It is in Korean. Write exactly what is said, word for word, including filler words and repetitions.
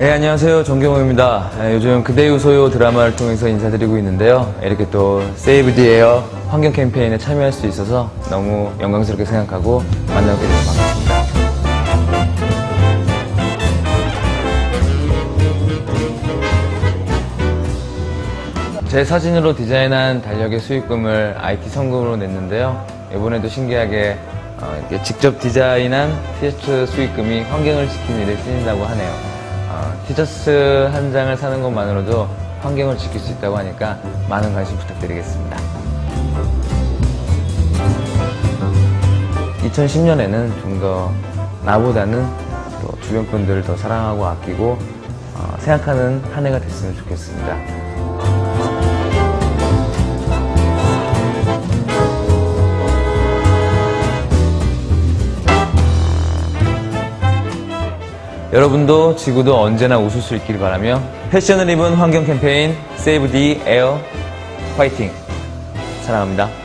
네, 안녕하세요. 정경호입니다. 네, 요즘 그대유 소요 드라마를 통해서 인사드리고 있는데요. 이렇게 또 세이브 디 에어 환경 캠페인에 참여할 수 있어서 너무 영광스럽게 생각하고 만나게 돼서 반갑습니다. 제 사진으로 디자인한 달력의 수익금을 아이티 성금으로 냈는데요. 이번에도 신기하게 어, 이렇게 직접 디자인한 티셔츠 수익금이 환경을 지키는 일에 쓰인다고 하네요. 어, 티셔츠 한 장을 사는 것만으로도 환경을 지킬 수 있다고 하니까 많은 관심 부탁드리겠습니다. 이천십 년에는 좀 더 나보다는 또 주변 분들을 더 사랑하고 아끼고 어, 생각하는 한 해가 됐으면 좋겠습니다. 여러분도 지구도 언제나 웃을 수 있길 바라며 패션을 입은 환경 캠페인 세이브 디 에어 화이팅! 사랑합니다.